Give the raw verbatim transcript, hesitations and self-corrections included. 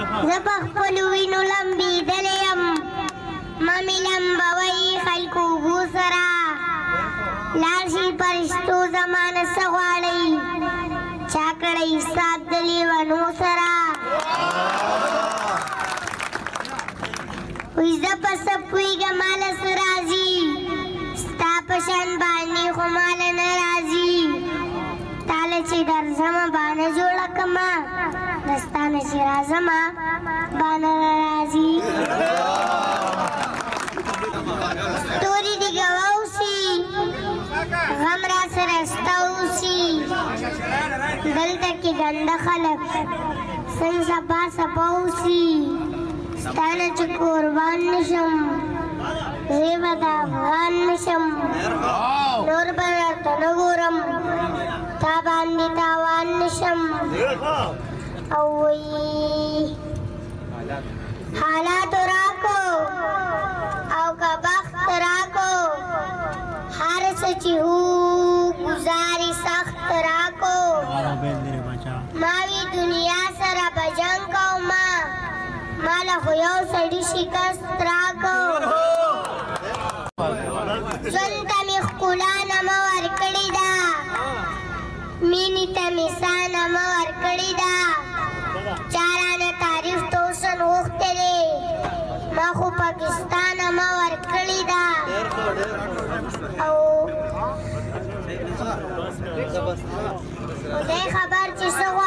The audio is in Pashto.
زپخ پلوینو لمبی دلیم ممیلم بوی خلکو بوسرا لارشی پرشتو زمان سغواړی چاکړی حساب دلی ونو سرا وی زپ سپوی گمال سرازی ستا پشان بانی خمال نرازی تاله چی در زما بانه جوړه کما دستانه چی رازما بانه نرازی ستوری دی گواوسی غم را سرستاوسی دلته کې ګنده خلک څنګه سپا سپاوسی ستانه چې قربان نشم زه به د افغان نشم نور به درته نه ګورم تا باندې تاوان نشم او وی حالاتو راکو او که بخت راکو هر څه چې هو گزارې سخت راکو ما وی دنیا سره به جنګ کومه ما له خو یو سړي شکست راکو ژوند ته مې ښکلا نمه ورکړې ده مینې ته مې سا نمه ورکړې ده چا رانه تعریف توسن غوښتی دی ما خو پاکستان نمه ورکړې ده او خدای خبر چې څه